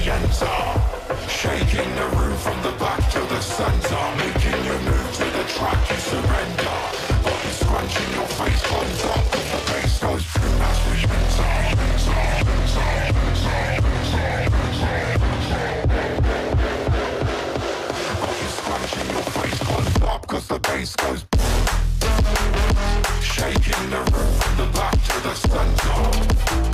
we enter. Shaking the room from the back to the center. Making you move to the track, you surrender. Body scrunching, your face comes up. The bass goes through as we enter. Body scrunching, your face comes up. Cause the bass goes. Shaking the room from the back to the center.